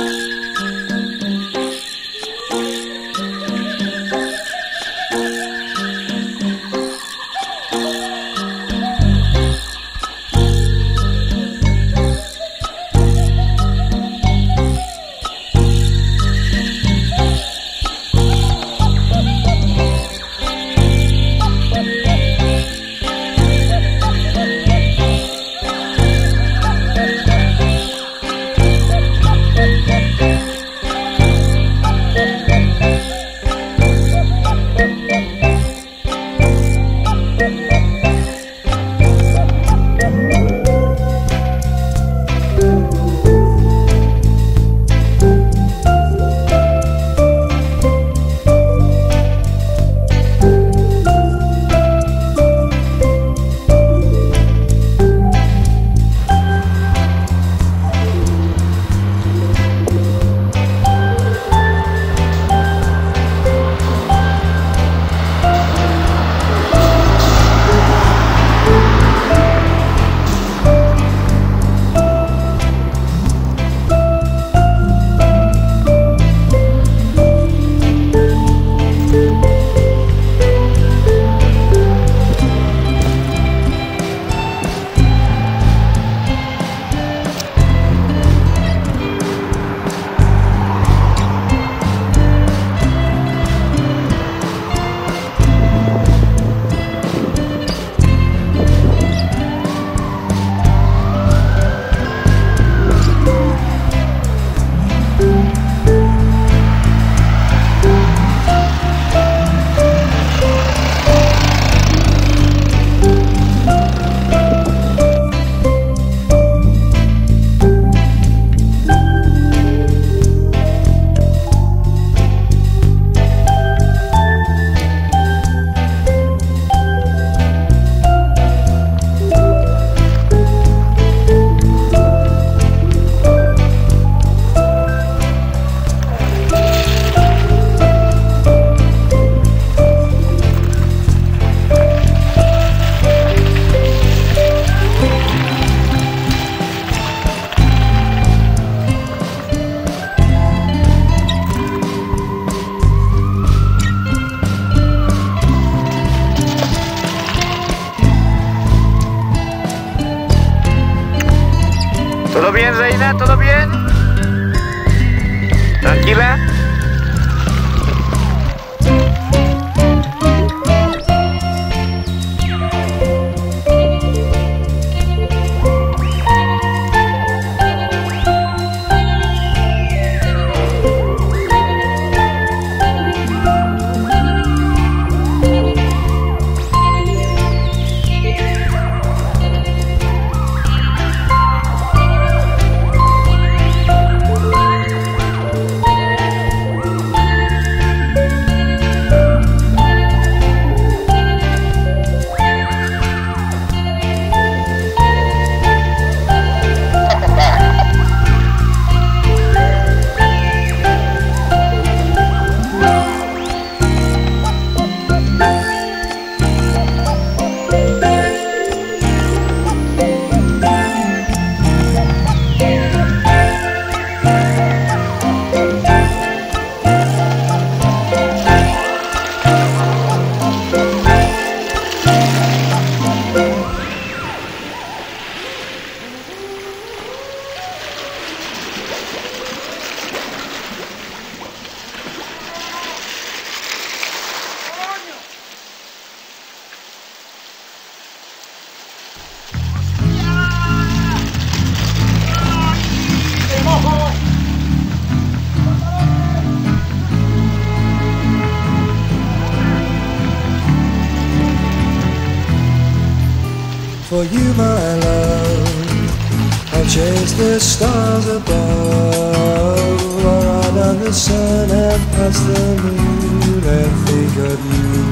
¿Todo bien, Reina? ¿Todo bien? ¿Tranquila? For you, my love, I'll chase the stars above, or ride on the sun and past the moon and think of you.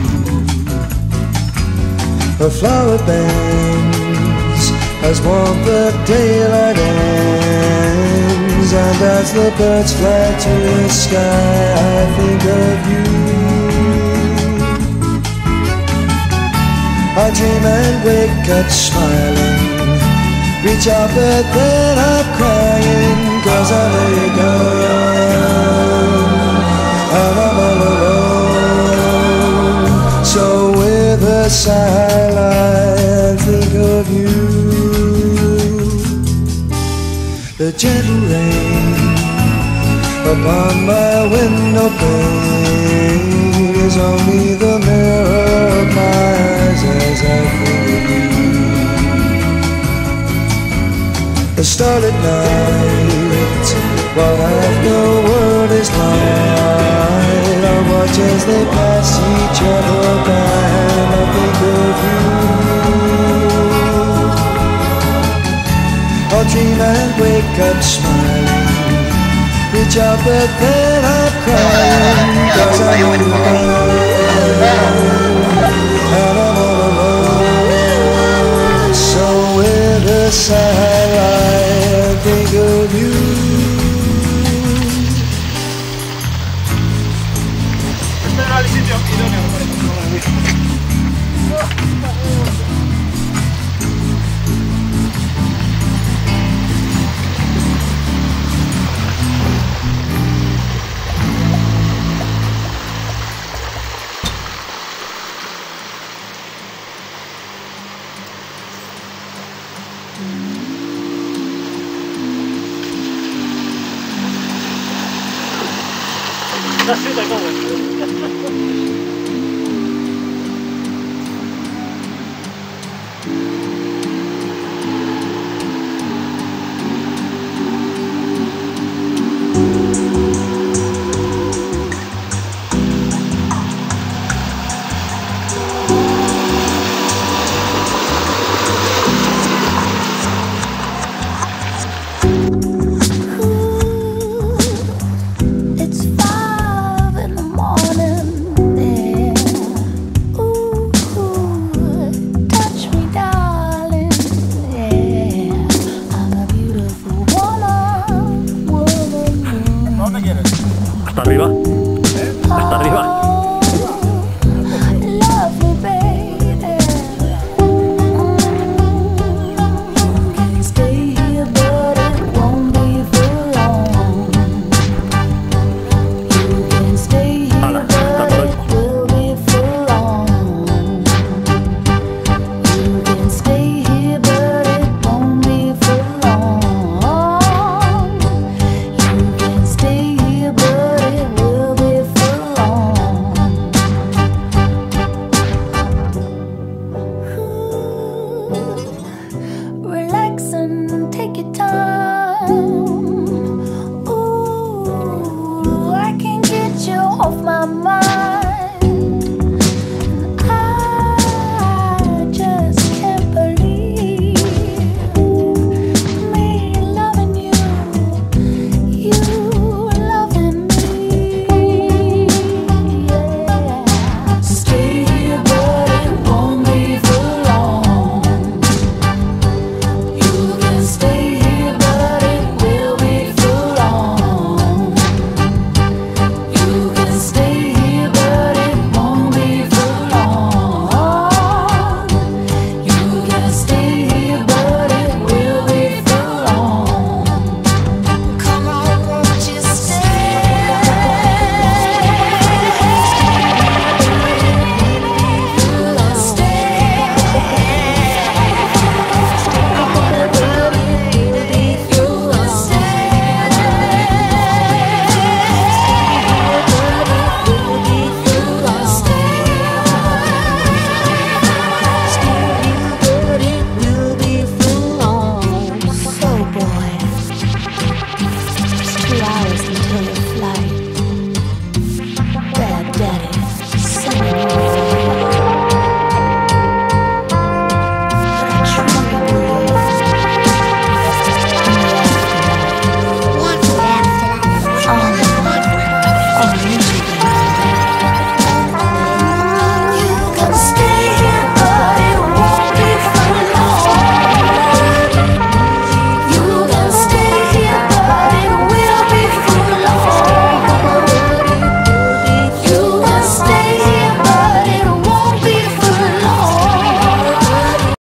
A flower bends as warm the daylight ends, and as the birds fly to the sky, I think of you. I dream and wake up smiling, reach out but then I'm crying, 'cause I lay you down and I'm all alone. So with a sigh I think of you. The gentle rain upon my window pane is only the mirror of my eyes as I think of you. The starlit night, while half the world is light, I watch as they pass each other by and I think of you. I'll dream and wake up smiling, reach out but then I'm crying, 'cause I'm in love and I'm all alone. So with a sigh I think of you. That's it, I go.